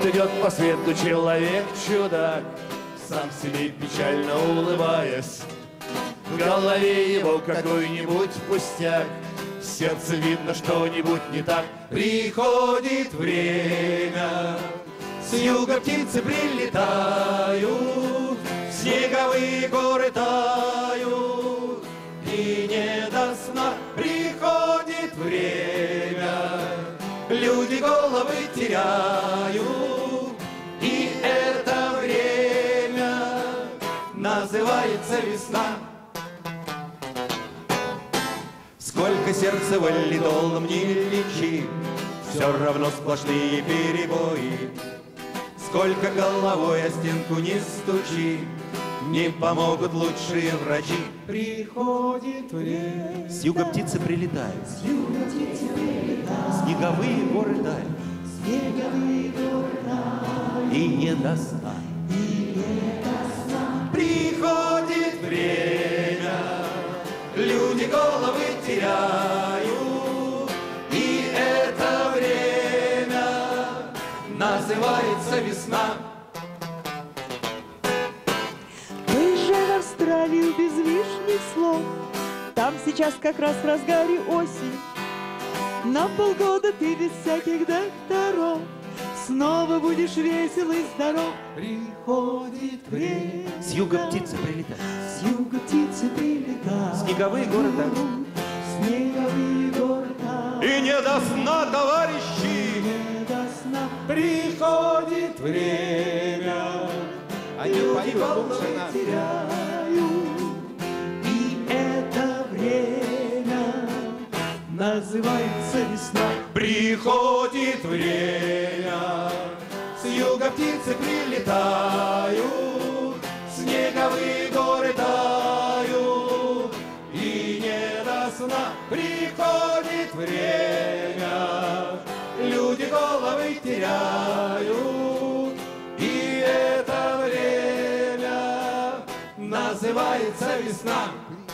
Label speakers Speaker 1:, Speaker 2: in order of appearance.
Speaker 1: Вот идет по свету человек-чудак, сам себе печально улыбаясь. В голове его какой-нибудь пустяк, в сердце видно что-нибудь не так. Приходит время, с юга птицы прилетают, снеговые горы тают, и не до сна. Приходит время, люди головы теряют, и это время называется весна. Сколько сердца валидолом не лечи, все равно сплошные перебои. Сколько головой о стенку не стучи, не помогут лучшие врачи. Приходит время, с юга птицы прилетают, снеговые горы тают, и не до сна. Приходит время, люди головы теряют, и это время называется весна.
Speaker 2: Поезжай в Австралию без лишних слов, там сейчас как раз в разгаре осень. На полгода ты без всяких докторов снова будешь весел и здоров. Приходит время,
Speaker 1: с юга птицы прилетают,
Speaker 2: с юга птицы прилетают,
Speaker 1: снеговые горы тают,
Speaker 2: снеговые горы тают,
Speaker 1: и не до сна, товарищи,
Speaker 2: не до сна.
Speaker 1: приходит время. Они
Speaker 2: Люди головы теряют, и это время называется весна.
Speaker 1: Приходит время, с юга птицы прилетают, снеговые горы тают, и не до сна. Приходит время, люди головы теряют, и это время называется весна.